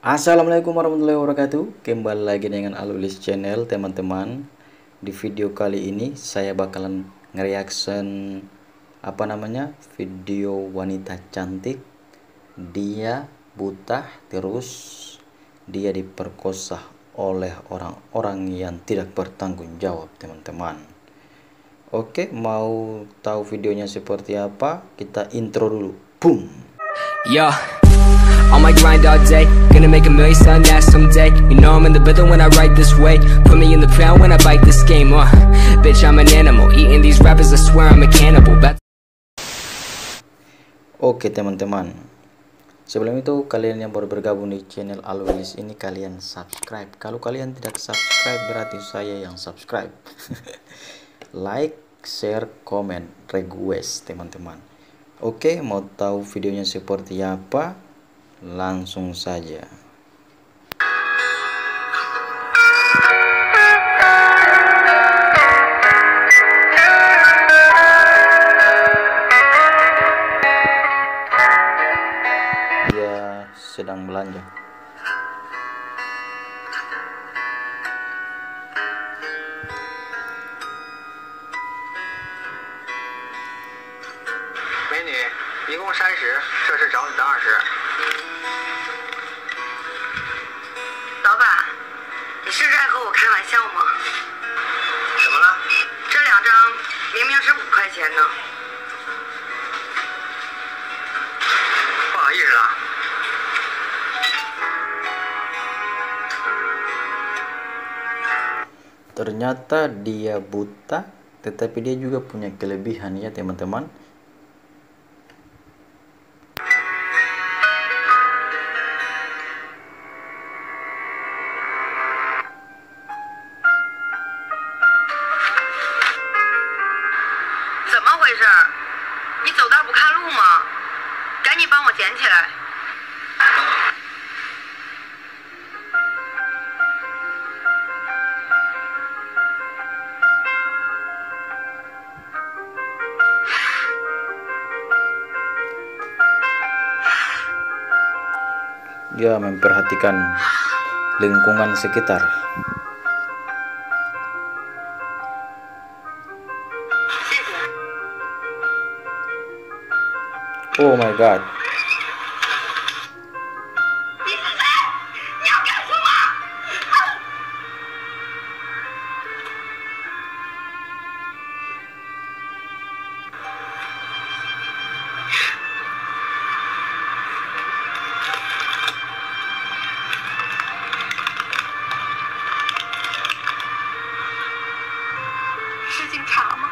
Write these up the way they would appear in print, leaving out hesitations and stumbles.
Assalamualaikum warahmatullahi wabarakatuh. Kembali lagi dengan Alulis Channel, teman-teman. Di video kali ini saya bakalan nge-reaction video wanita cantik. Dia buta, terus dia diperkosa oleh orang-orang yang tidak bertanggung jawab, teman-teman. Oke, mau tahu videonya seperti apa? Kita intro dulu. Boom. Yeah, on my grind all day, gonna make a million selling that someday. You know I'm in the building when I write this way. Put me in the pound when I bite this game. Bitch, I'm an animal, eating these rappers, I swear I'm a cannibal. Oke teman-teman, sebelum itu kalian yang baru bergabung di channel Alulis ini, kalian subscribe. Kalau kalian tidak subscribe berarti saya yang subscribe. Like, share, comment, request teman-teman. Oke, mau tahu videonya seperti apa? Langsung saja. Dia sedang belanja. 美女，一共30，这是找你的20。 老板，你是在和我开玩笑吗？ 怎么了？ 这2张明明是5块钱呢。 不好意思了。 Ternyata dia buta, tetapi dia juga punya kelebihan ya teman-teman. 你走道不看路吗？赶紧帮我捡起来。 Dia memperhatikan lingkungan sekitar. Oh my god. 你是谁？你要干什么？是警察吗？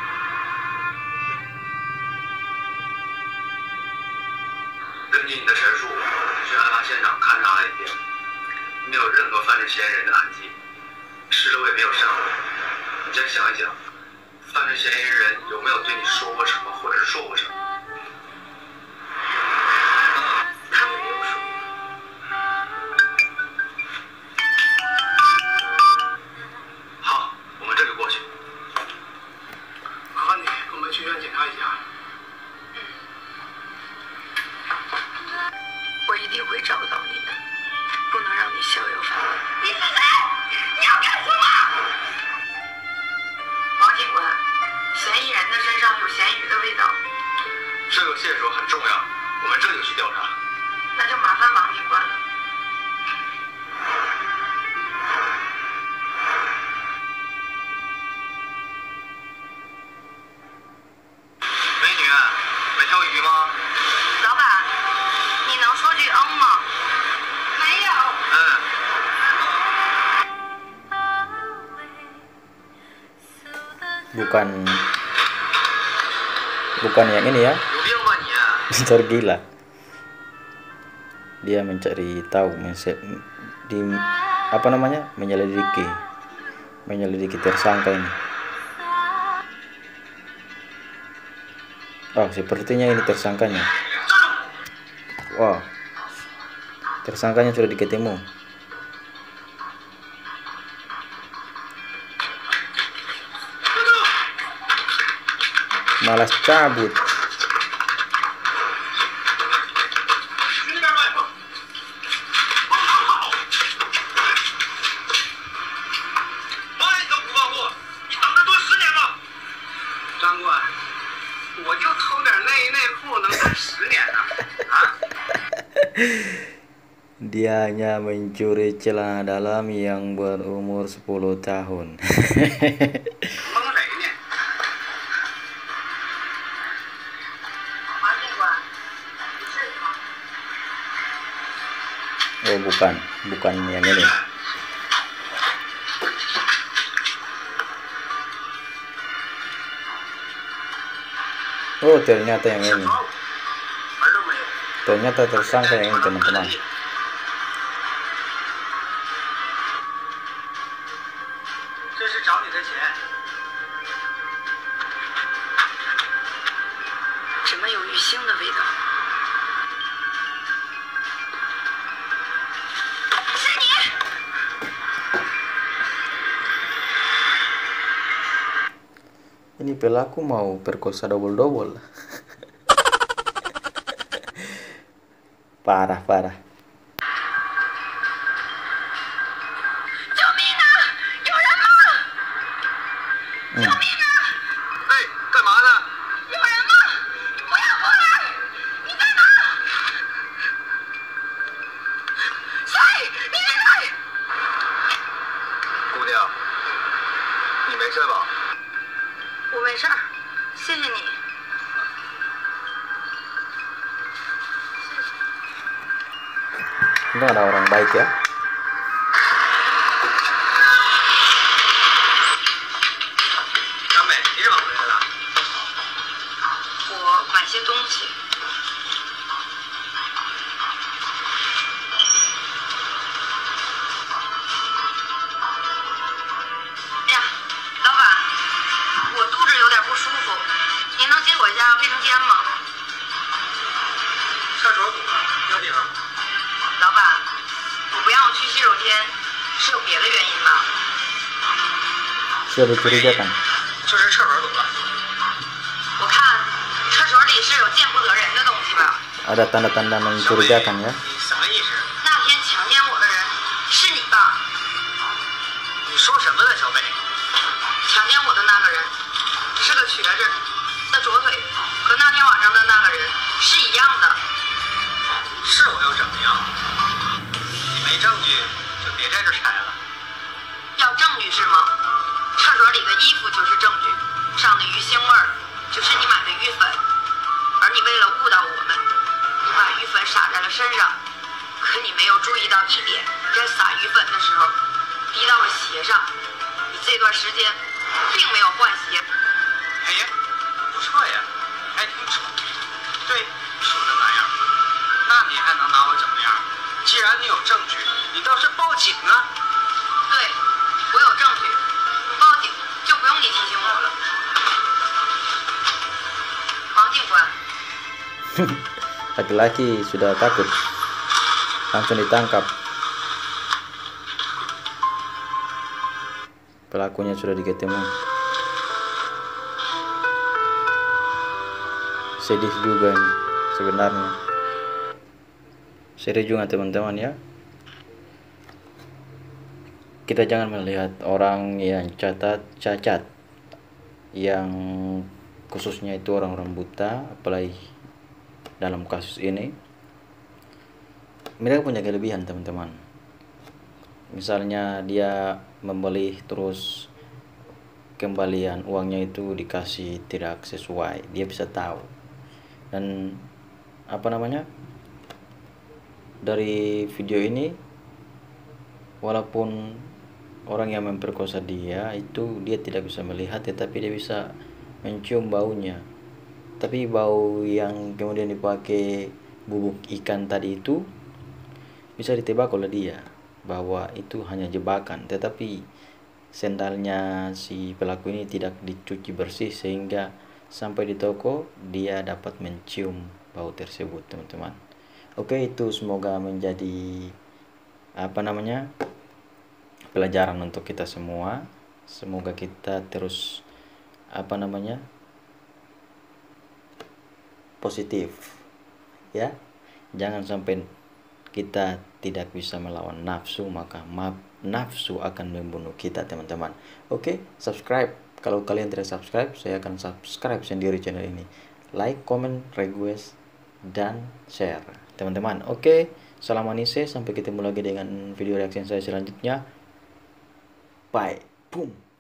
根据你的陈述，去案发现场勘查了一遍，没有任何犯罪嫌疑人的痕迹，尸周也没有伤痕。你再想一想，犯罪嫌疑人有没有对你说过什么，或者是做过什么？ 他没有说。 好，我们这就过去。麻烦你，我们去医院检查一下。 我一定会找到你的，不能让你逍遥法外。你是谁？你要干什么？王警官，嫌疑人的身上有咸鱼的味道。 这个线索很重要，我们这就去调查。 那就麻烦王警官了。 美女，没条鱼吗？ 老板，你能说句嗯吗？没有。 Bukan yang ini ya. 有病吧你？ Tergila. Dia mencari tahu, menyelidiki tersangka ini. Oh, sepertinya ini tersangkanya. Wow, tersangkanya sudah diketemu. Malas cabut. 裤能戴10年呢？啊？ Dia hanya mencuri celana dalam yang berumur 10 tahun. 蒙谁呢？ 马警官，你是吗？ Oh bukan, bukan yang ini. Oh ternyata yang ini. 门都没有。 Ternyata tersangka yang ini teman-teman. 这是找你的钱。 怎么有鱼腥的味道？是你！ Ini pelaku mau perkosa double-double. Parah, parah. 救命啊！有人吗？救命啊！ 哎，干嘛呢？ 有人吗？你不要过来！你在哪？谁？你是谁？ 姑娘，你没事吧？ 我没事儿，谢谢你。 Untung ada orang baik ya. 张美，你怎么回来了？ 我买些东西。哎呀，老板，我肚子有点不舒服，您能接我一下卫生间吗？ 厕所堵了，有地方。 老板，你不让我去洗手间，是有别的原因吧？ Sudah dicurigakan. 就是厕所堵了。 我看厕所里是有见不得人的东西吧？ Ada tanda-tanda mencurigakan ya. 你什么意思？ 那天强奸我的人是你吧？ 你说什么呢，小美？ 强奸我的那个人是个瘸子，的左腿和那天晚上的那个人是一样的。 是我又怎么样？你没证据就别在这儿踩了。 要证据是吗？厕所里的衣服就是证据，上的鱼腥味儿就是你买的鱼粉，而你为了误导我们，你把鱼粉撒在了身上，可你没有注意到一点，在撒鱼粉的时候滴到了鞋上，你这段时间并没有换鞋。 哎呀，不错呀，还挺丑。对，说的那样。 那你还能拿我怎么样？既然你有证据，你倒是报警啊！ 对，我有证据，不报警就不用你提醒我了。黄警官， Laki-laki sudah takut, langsung ditangkap. Pelakunya sudah ketemu. Sedih juga nih sebenarnya. Sedih juga teman-teman ya. Kita jangan melihat orang yang cacat, yang khususnya itu orang-orang buta, apalagi dalam kasus ini. Mereka punya kelebihan teman-teman. Misalnya dia membeli terus kembalian uangnya itu dikasih tidak sesuai, dia bisa tahu. Dan apa namanya, dari video ini, walaupun orang yang memperkosa dia itu dia tidak bisa melihat, tetapi dia bisa mencium baunya. Tapi bau yang kemudian dipakai bubuk ikan tadi itu bisa ditebak oleh dia bahwa itu hanya jebakan, tetapi sendalnya si pelaku ini tidak dicuci bersih sehingga sampai di toko dia dapat mencium bau tersebut teman-teman. Oke, itu semoga menjadi apa namanya, pelajaran untuk kita semua. Semoga kita terus apa namanya, positif ya. Jangan sampai kita tidak bisa melawan nafsu, maka nafsu akan membunuh kita teman-teman. Oke, subscribe. Kalau kalian tidak subscribe, saya akan subscribe sendiri channel ini. like, comment, request, dan share teman-teman. Oke, salam anise, sampai ketemu lagi dengan video reaction saya selanjutnya. Bye. Boom.